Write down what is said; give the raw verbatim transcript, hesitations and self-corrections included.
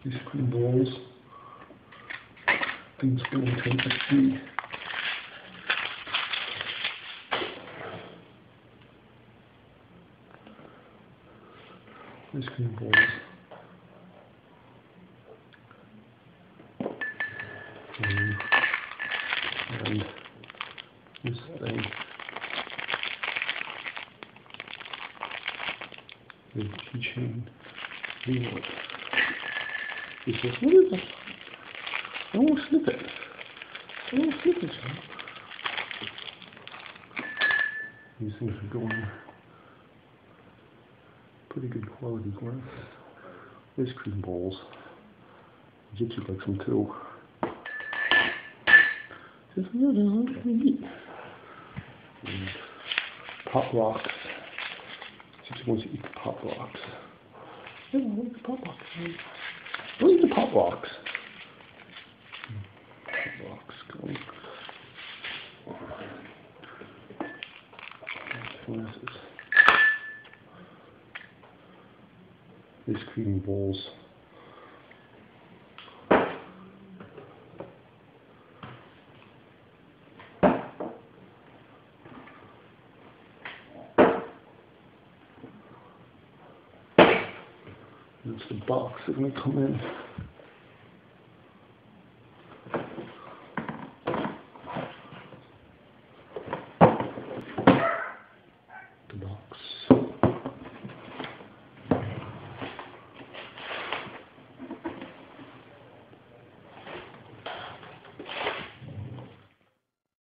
These Creme Bowls. Things going to take a feed. These Creme Bowls. Um, and this thing. The keychain. Reload. He says, what is it? I won't slip it. I won't slip it. These things are going pretty good quality glass. There's Creme Bowls. Get you like some too. Says, no, no, no, neat. And pop rocks. Since he wants to eat the pop rocks. Yeah, I like the pop rocks. I like the pop rocks. Pop rocks going. Glasses. These Creme Bowls. That's the box that's going to come in. The box.